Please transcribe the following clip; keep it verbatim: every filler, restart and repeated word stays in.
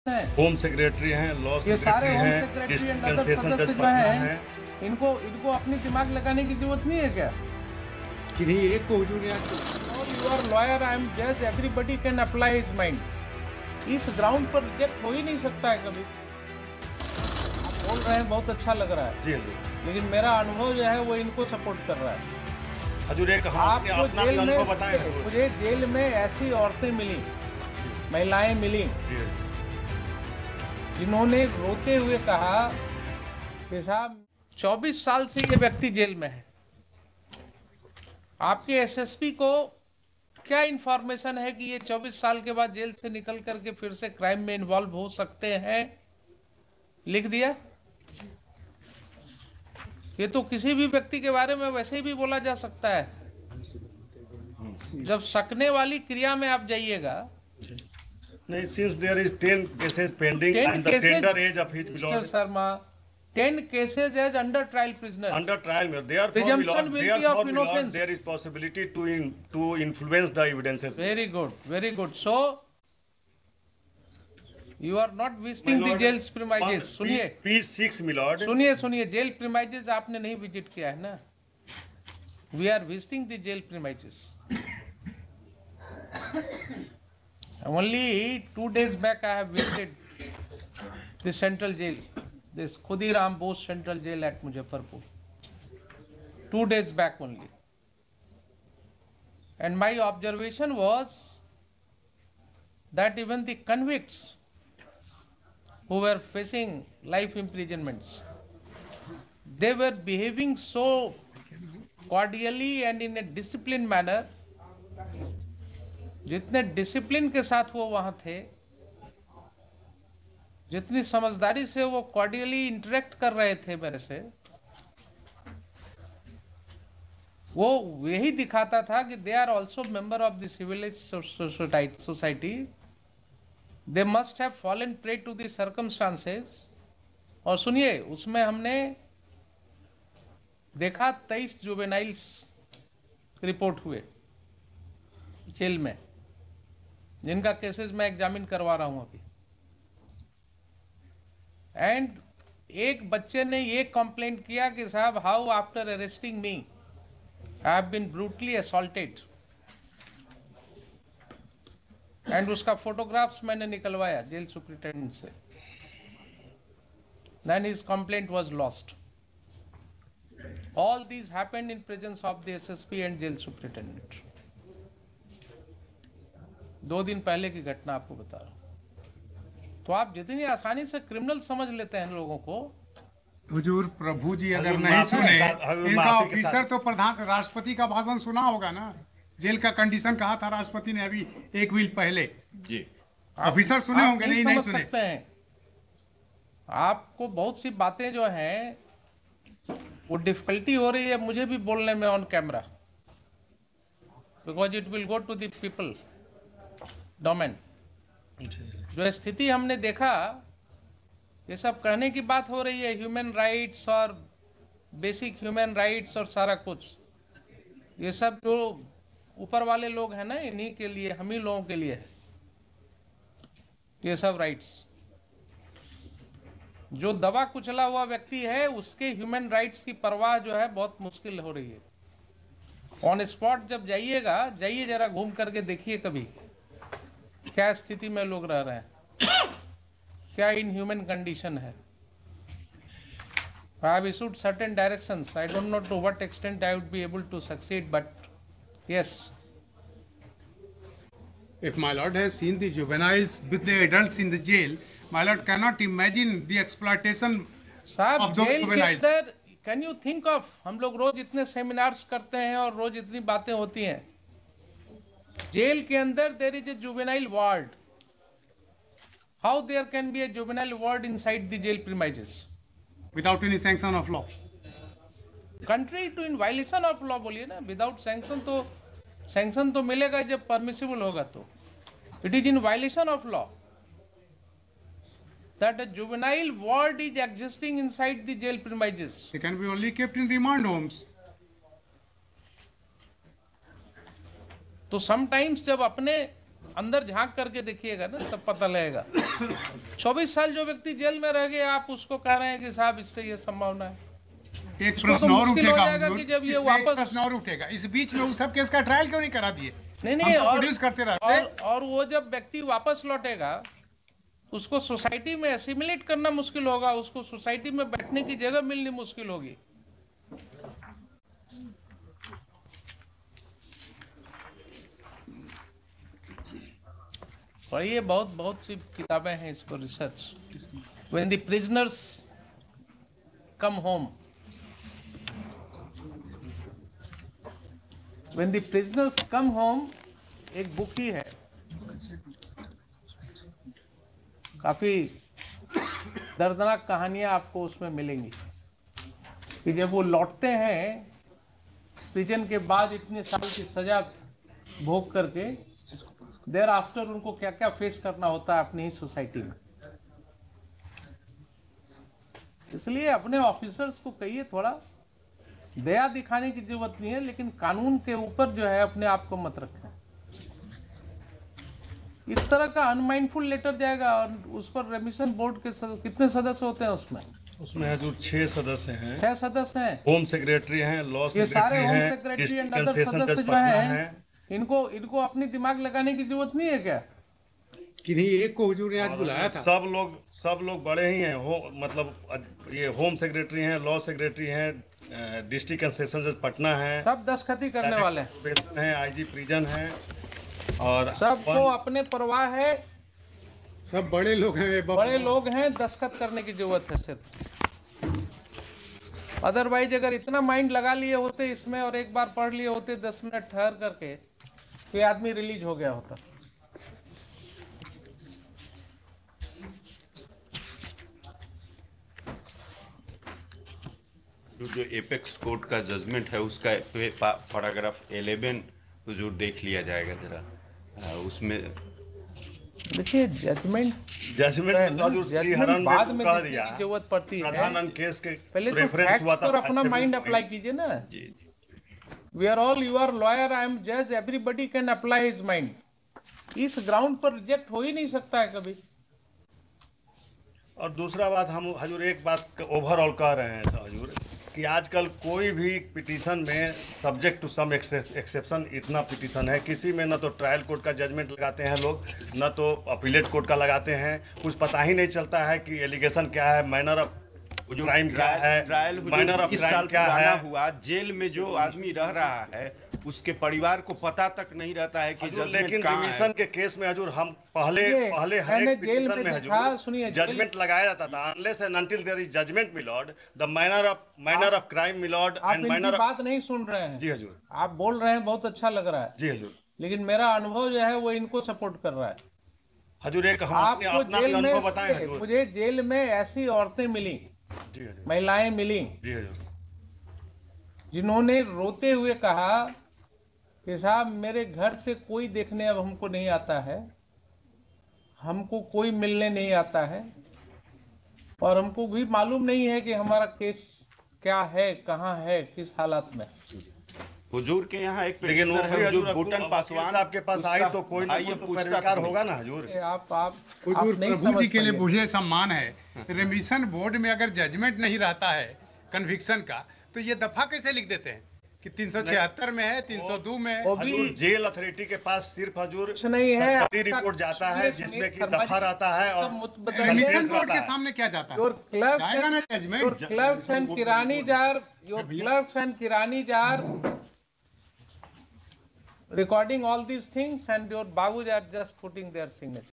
हैं, home secretary हैं, law ये सारे सेक्रेटरी होम हैं, secretary and district other session सदस्य जज जो पटना हैं, हैं। इनको इनको अपनी दिमाग लगाने की जरूरत नहीं है क्या? किन्हीं एक को हुजूर यहाँ और you are lawyer, I am जज, everybody can apply his mind. इस ग्राउंड पर रिजेक्ट हो ही नहीं सकता है कभी। आप बोल रहे हैं बहुत अच्छा लग रहा है, जी हजूर। लेकिन मेरा अनुभव जो है वो इनको सपोर्ट कर रहा है। हजूर एक हम अपने आपको अपना जेल भी में अनुभव बताएं हजूर। मुझे जेल में ऐसी औरतें मिली, महिलाएं मिली, जी जिन्होंने रोते हुए कहा कि साहब चौबीस साल से ये व्यक्ति जेल में है, आपके एसएसपी को क्या इंफॉर्मेशन है कि ये चौबीस साल के बाद जेल से निकल करके फिर से क्राइम में इन्वॉल्व हो सकते हैं? लिख दिया। ये तो किसी भी व्यक्ति के बारे में वैसे ही भी बोला जा सकता है। जब सकने वाली क्रिया में आप जाइएगा, नहीं, since there is ten cases pending ten and the cases tender age of his mister milord Sharma, ten cases age under trial prisoner, under trial में therefore Presumption milord will be therefore of milord innocence. There is possibility to in to influence the evidences. Very good, very good. So you are not visiting the jail premises. सुनिए P six milord, सुनिए सुनिए jail premises आपने नहीं visit किया है ना? We are visiting the jail premises. Only two days back I have visited the central jail, this Khudiram Bose central jail at Muzaffarpur, two days back only, and my observation was that even the convicts who were facing life imprisonments, they were behaving so cordially and in a disciplined manner. जितने discipline के साथ वो वहां थे, जितनी समझदारी से वो कॉर्डियली इंटरेक्ट कर रहे थे मेरे से, वो यही दिखाता था कि they are also member of the civilised society, they must have fallen prey to the circumstances. और सुनिए, उसमें हमने देखा तेईस जुवेनाइल्स रिपोर्ट हुए जेल में, जिनका केसेस मैं एग्जामिन करवा रहा हूं अभी। एंड एक बच्चे ने ये कंप्लेंट किया कि साहब how after arresting me I have been brutally assaulted, and उसका फोटोग्राफ्स मैंने निकलवाया जेल सुपरिटेंडेंट से। Then his complaint was lost. All these happened in presence of the S S P and jail superintendent. दो दिन पहले की घटना आपको बता रहा हूं। तो आप जितनी आसानी से क्रिमिनल समझ लेते हैं लोगों को। हुजूर प्रभु जी अगर हजूर नहीं माफी के सुने, साथ- हजूर इनका माफी के ऑफिसर साथ। तो प्रधान राष्ट्रपति का भाषण सुना होगा ना। जेल का कंडीशन कहा था राष्ट्रपति ने अभी एक वीक पहले। जी ऑफिसर सुने आप होंगे, नहीं नहीं समझ सुने। सकते हैं। आपको बहुत सी बातें जो हैं वो डिफिकल्टी हो रही है मुझे भी बोलने में on camera, because it will go to the people domain. जो स्थिति हमने देखा, ये सब कहने की बात हो रही है, ह्यूमन राइट्स और बेसिक ह्यूमन राइट्स और सारा कुछ, ये सब जो ऊपर वाले लोग हैं ना, इन्हीं के लिए, हम ही लोगों के लिए है ये सब राइट्स। जो दबा कुचला हुआ व्यक्ति है, उसके ह्यूमन राइट्स की परवाह जो है बहुत मुश्किल हो रही है। ऑन स्पॉट जब जाइएगा, जाइए जरा घूम करके देखिए कभी क्या स्थिति में लोग रह रहे हैं, क्या इनह्यूमन कंडीशन है। I have issued certain directions. I don't know to what extent I would be able to succeed, but yes. If my lord has seen the juveniles with the adults in the jail, my lord cannot imagine the exploitation साहब of those jail के juveniles. अंदर can you think of, हम लोग रोज इतने seminars करते हैं और रोज इतनी बातें होती हैं। जेल के अंदर there is a juvenile ward. How there can be a juvenile ward inside the jail premises? Without any sanction of law. Country to in violation of law बोलिए ना। विदाउट सैंक्शन तो सैंक्शन तो मिलेगा जब permissible होगा, तो it is in violation of law that a juvenile ward is existing inside the jail premises. They can be only kept in remand homes. तो sometimes जब अपने अंदर झांक करके देखिएगा ना, तब पता लगेगा। चौबीस साल जो व्यक्ति जेल में रह गया, आप उसको कह रहे हैं कि साहब इससे ये संभावना है। एक उसको प्रश्न तो और मुश्किल हो उठेगा जाएगा हुजूर, कि जब ये इसमें एक वापस- प्रश्न और उठेगा, इस बीच में उस सब केस का ट्रायल क्यों नहीं करा दिए? नहीं हम नहीं तो और, प्रोड्यूस करते रहते। और और वो जब व्यक्ति वापस लौटेगा, उसको सोसाइटी में एसिमिलेट करना मुश्किल होगा, उसको सोसाइटी में बैठने की जगह मिलनी मुश्किल होगी। पढ़िए, बहुत बहुत सी किताबें हैं इस पर research. When the prisoners come home, When the prisoners come home, एक बुक ही है, काफी दर्दनाक कहानियां आपको उसमें मिलेंगी कि जब वो लौटते हैं प्रिजन के बाद इतने साल की सजा भोग करके, देर आफ्टर उनको क्या क्या फेस करना होता है अपनी ही सोसाइटी में। इसलिए अपने ऑफिसर्स को कहिए, थोड़ा दया दिखाने की जरूरत नहीं है, लेकिन कानून के ऊपर जो है अपने आप को मत रखें। इस तरह का अनमाइंडफुल लेटर जाएगा और उस पर रेमिशन बोर्ड के सद, कितने सदस्य होते हैं उसमें? उसमें हजूर छह सदस्य हैं, छह सदस्य हैं। होम सेक्रेटरी हैं, लॉ ये सारे सेक्रेटरी होम हैं, secretary and district other session सदस्य जज जो पटना हैं, हैं, इनको इनको अपनी दिमाग लगाने की जरूरत नहीं है क्या? किन्हीं एक को हुजूर ने आज और बुलाया था। सब लोग सब लोग बड़े ही हैं। हो मतलब ये होम सेक्रेटरी हैं, लॉ सेक्रेटरी हैं, डिस्ट्रिक्ट एंड सेशन जज पटना हैं, सब दस्तखती करने वाले हैं, प्रोबेशन हैं, आईजी प्रिजन हैं, और सबको अपने परवाह है, सब बड़े लोग हैं, ये बड़े लोग हैं, दस्तखत करने की जरूरत है सिर्फ। अदरवाइज अगर इतना माइंड लगा लिए होते इसमें और एक बार पढ़ लिए होते दस मिनट ठहर करके, तो ये आदमी रिलीज हो गया होता। जो एपेक्स कोर्ट का जजमेंट है उसका पैराग्राफ ग्यारह हुजूर देख लिया जाएगा जरा, आ, उसमें देखिए जजमेंट जजमेंट में तो हजूर श्री हरन बाद में में कह देखने दिया, की जरूरत पड़ती है। साधारण केस के पहले तो रेफरेंस हुआ फैक्ट्स था, पर अपना ऐसे माइंड भी- अप्लाई कीजिए ना। जी जी we are all, you are lawyer, I am जज, everybody can apply his mind. इस ग्राउंड पर रिजेक्ट हो ही नहीं सकता है कभी। और दूसरा बात, हम हजूर एक बात ओवरऑल कह रहे हैं हजूर कि आजकल कोई भी पिटीशन में सब्जेक्ट टू सम एक्सेप्शन इतना पिटीशन है, किसी में न तो ट्रायल कोर्ट का जजमेंट लगाते हैं लोग, न तो अपीलेट कोर्ट का लगाते हैं, कुछ पता ही नहीं चलता है कि एलिगेशन क्या है, मैनर ऑफ जो क्राइम क्या है, ट्रायल माइनर ऑफ इस साल क्राइम क्या पुराना है। हुआ, जेल में जो आदमी रह रहा है उसके परिवार को पता तक नहीं रहता है कि हजूर, जजमेंट लेकिन कहाँ रिविजन है। के केस में हजूर हम पहले ये, पहले हर मैंने एक जेल पिटीशन में में देखा, हजूर सुनिए, जेल- जजमेंट लगाया जाता था, unless and until there is judgement milord, the manner of manner of crime milord आप एंड इनकी मैनर ऑफ। बात नहीं सुन रहे हैं। जी हजूर, आप बोल रहे हैं, बहुत अच्छा लग रहा है, जी हजूर, लेकिन मेरा अनुभव जो है वो इनको सपोर्ट कर रहा है। हजूर एक हम अपने आपको अपना भी जेल में, अनुभव बताएं हजूर। मुझे जेल में ऐसी औरतें मिली, जी हजूर, महिलाएं मिली, जी हजूर, जिन्होंने रोते हुए कहा कि साहब मेरे घर से कोई देखने अब हमको नहीं आता है, हमको कोई मिलने नहीं आता है, और हमको भी मालूम नहीं है कि हमारा केस क्या है, कहाँ है, किस हालत में। हुजूर के यहाँ एक लेकिन वो petitioner भी है हजूर हुजूर भूटन पासवान, आपके पास आई तो कोई ना भाई ये कोई तो पूछता पैरोकार क्यों होगा ना हजूर। ये आप आप आप हुजूर नहीं प्रभु समझ जी के लिए पाइए। मुझे सम्मान है, रेमिशन बोर्ड में अगर जजमेंट नहीं रहता है कन्विक्शन का, तो ये दफा कैसे लिख देते हैं कि तीन सौ छिहत्तर में है, तीन सौ दो में है? वो भी हजूर जेल अथॉरिटी के पास सिर्फ हजूर कुछ नहीं है, सरकारी रिपोर्ट जाता है जिसमें कि दफा रहता है और रेमिशन बोर्ड के रहता है। सामने क्या जाता है? योर क्लर्क्स जाएगा ना and judgement? Your clerks and किरानी जार योर क्लर्क्स एंड किरानी जार recording all these things, and your babus are just putting their signature.